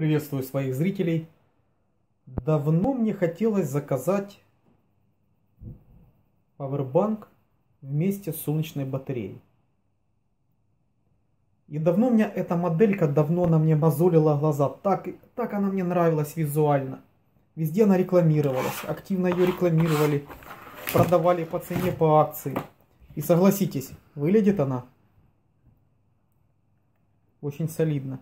Приветствую своих зрителей. Давно мне хотелось заказать пауэрбанк вместе с солнечной батареей. И давно у меня эта моделька, давно она мне мозолила глаза. Так она мне нравилась визуально. Везде она рекламировалась. Активно ее рекламировали. Продавали по цене, по акции. И согласитесь, выглядит она очень солидно.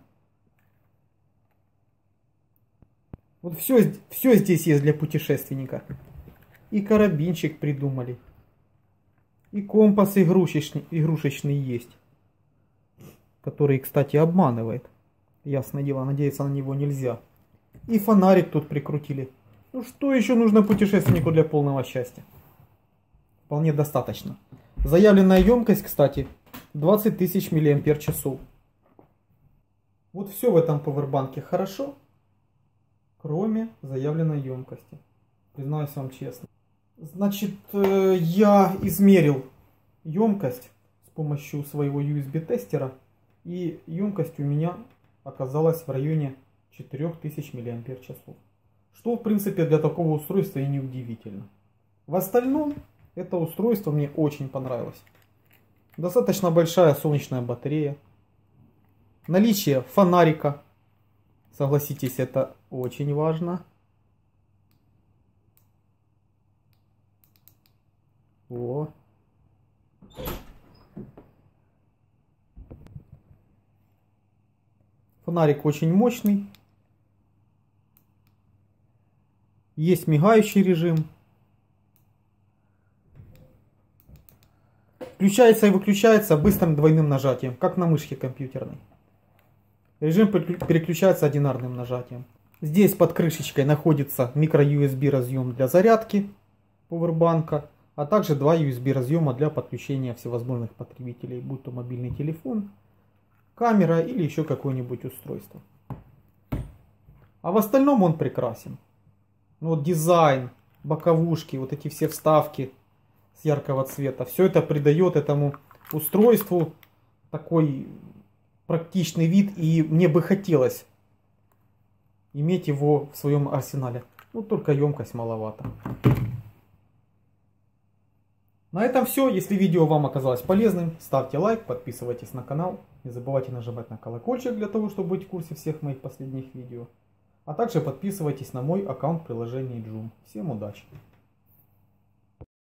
Вот все здесь есть для путешественника. И карабинчик придумали. И компас игрушечный есть. Который, кстати, обманывает. Ясное дело, надеяться на него нельзя. И фонарик тут прикрутили. Ну что еще нужно путешественнику для полного счастья? Вполне достаточно. Заявленная емкость, кстати, 20 тысяч мАч. Вот все в этом пауэрбанке хорошо, кроме заявленной емкости. Признаюсь вам честно. Значит, я измерил емкость с помощью своего USB-тестера. И емкость у меня оказалась в районе 4000 мАч. Что, в принципе, для такого устройства и не удивительно. В остальном, это устройство мне очень понравилось. Достаточно большая солнечная батарея. Наличие фонарика. Согласитесь, это очень важно. О. Фонарик очень мощный. Есть мигающий режим. Включается и выключается быстрым двойным нажатием, как на мышке компьютерной. Режим переключается одинарным нажатием. Здесь под крышечкой находится micro-USB разъем для зарядки пауэрбанка, а также два USB разъема для подключения всевозможных потребителей, будь то мобильный телефон, камера или еще какое-нибудь устройство. А в остальном он прекрасен. Ну, вот дизайн, боковушки, вот эти все вставки с яркого цвета, все это придает этому устройству такой практичный вид, и мне бы хотелось иметь его в своем арсенале. Ну, только емкость маловато. На этом все. Если видео вам оказалось полезным, ставьте лайк, подписывайтесь на канал. Не забывайте нажимать на колокольчик для того, чтобы быть в курсе всех моих последних видео. А также подписывайтесь на мой аккаунт в приложении Joom. Всем удачи!